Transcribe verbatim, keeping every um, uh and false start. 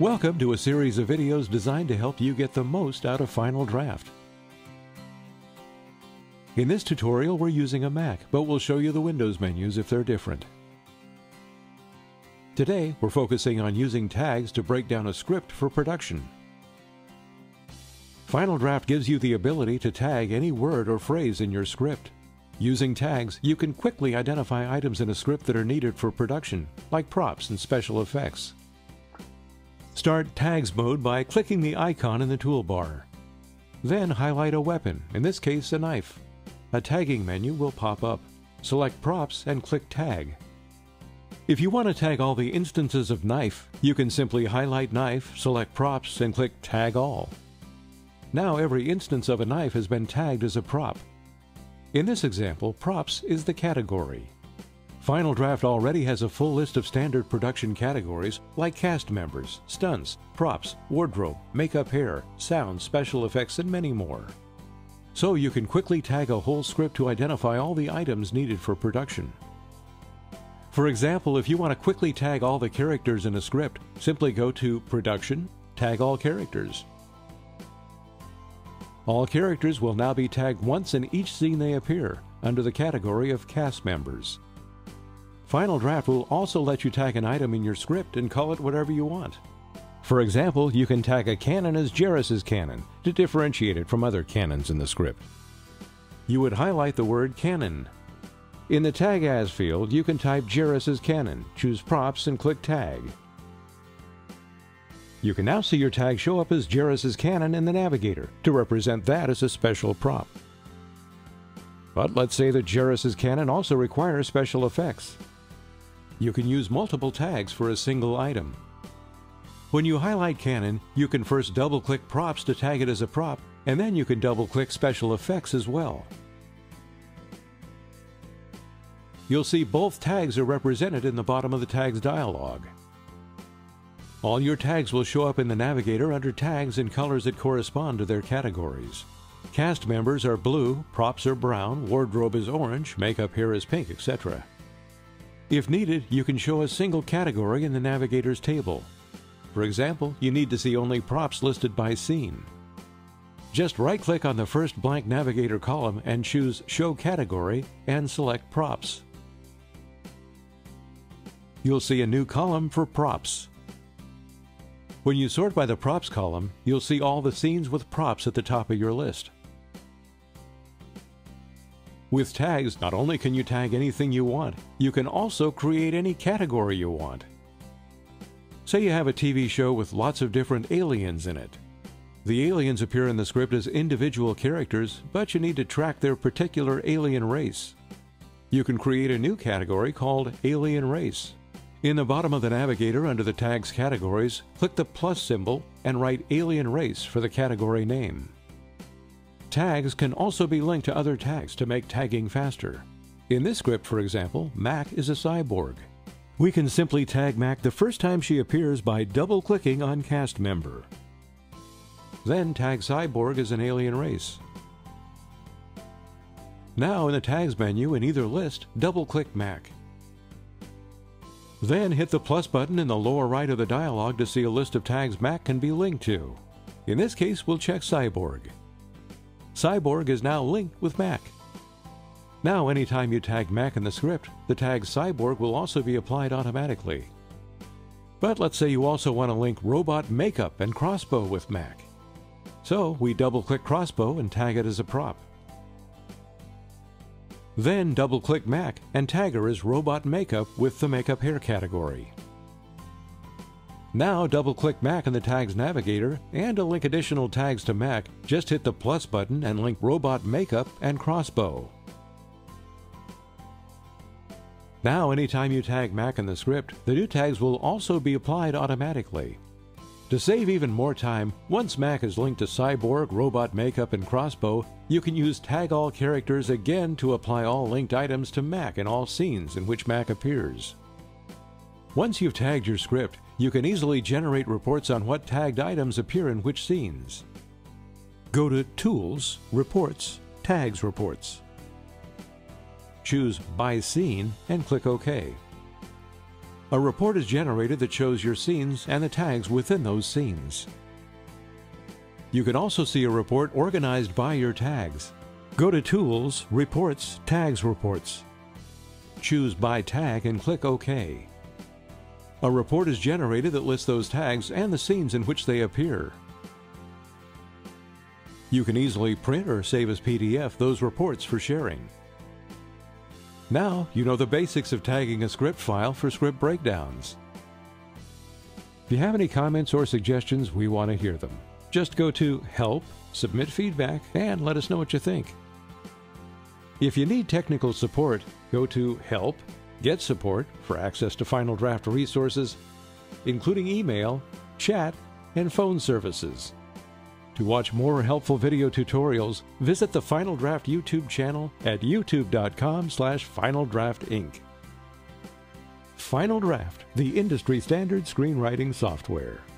Welcome to a series of videos designed to help you get the most out of Final Draft. In this tutorial, we're using a Mac, but we'll show you the Windows menus if they're different. Today, we're focusing on using tags to break down a script for production. Final Draft gives you the ability to tag any word or phrase in your script. Using tags, you can quickly identify items in a script that are needed for production, like props and special effects. Start Tags mode by clicking the icon in the toolbar. Then highlight a weapon, in this case a knife. A tagging menu will pop up. Select Props and click Tag. If you want to tag all the instances of knife, you can simply highlight Knife, select Props, and click Tag All. Now every instance of a knife has been tagged as a prop. In this example, Props is the category. Final Draft already has a full list of standard production categories like cast members, stunts, props, wardrobe, makeup, hair, sound, special effects, and many more. So you can quickly tag a whole script to identify all the items needed for production. For example, if you want to quickly tag all the characters in a script, simply go to Production, Tag All Characters. All characters will now be tagged once in each scene they appear, under the category of cast members. Final Draft will also let you tag an item in your script and call it whatever you want. For example, you can tag a cannon as Jairus' cannon to differentiate it from other cannons in the script. You would highlight the word cannon. In the Tag As field, you can type Jairus' cannon, choose Props, and click Tag. You can now see your tag show up as Jairus' cannon in the navigator to represent that as a special prop. But let's say that Jairus' cannon also requires special effects. You can use multiple tags for a single item. When you highlight Cannon, you can first double-click Props to tag it as a prop, and then you can double-click Special Effects as well. You'll see both tags are represented in the bottom of the Tags dialog. All your tags will show up in the navigator under Tags in colors that correspond to their categories. Cast members are blue, props are brown, wardrobe is orange, makeup, hair is pink, et cetera. If needed, you can show a single category in the navigator's table. For example, you need to see only props listed by scene. Just right-click on the first blank navigator column and choose Show Category and select Props. You'll see a new column for Props. When you sort by the Props column, you'll see all the scenes with props at the top of your list. With tags, not only can you tag anything you want, you can also create any category you want. Say you have a T V show with lots of different aliens in it. The aliens appear in the script as individual characters, but you need to track their particular alien race. You can create a new category called Alien Race. In the bottom of the navigator under the Tags categories, click the plus symbol and write Alien Race for the category name. Tags can also be linked to other tags to make tagging faster. In this script, for example, Mac is a cyborg. We can simply tag Mac the first time she appears by double-clicking on Cast Member. Then tag Cyborg as an alien race. Now in the Tags menu in either list, double-click Mac. Then hit the plus button in the lower right of the dialog to see a list of tags Mac can be linked to. In this case, we'll check Cyborg. Cyborg is now linked with Mac. Now anytime you tag Mac in the script, the tag Cyborg will also be applied automatically. But let's say you also want to link Robot Makeup and Crossbow with Mac. So we double-click Crossbow and tag it as a prop. Then double-click Mac and tag her as Robot Makeup with the Makeup Hair category. Now double-click Mac in the Tags navigator, and to link additional tags to Mac, just hit the plus button and link Robot Makeup and Crossbow. Now anytime you tag Mac in the script, the new tags will also be applied automatically. To save even more time, once Mac is linked to Cyborg, Robot Makeup, and Crossbow, you can use Tag All Characters again to apply all linked items to Mac in all scenes in which Mac appears. Once you've tagged your script, you can easily generate reports on what tagged items appear in which scenes. Go to Tools, Reports, Tags Reports. Choose By Scene and click OK. A report is generated that shows your scenes and the tags within those scenes. You can also see a report organized by your tags. Go to Tools, Reports, Tags Reports. Choose By Tag and click OK. A report is generated that lists those tags and the scenes in which they appear. You can easily print or save as P D F those reports for sharing. Now you know the basics of tagging a script file for script breakdowns. If you have any comments or suggestions, we want to hear them. Just go to Help, Submit Feedback, and let us know what you think. If you need technical support, go to Help, Get Support for access to Final Draft resources, including email, chat, and phone services. To watch more helpful video tutorials, visit the Final Draft YouTube channel at youtube dot com slash Final Draft Inc. Final Draft, the industry standard screenwriting software.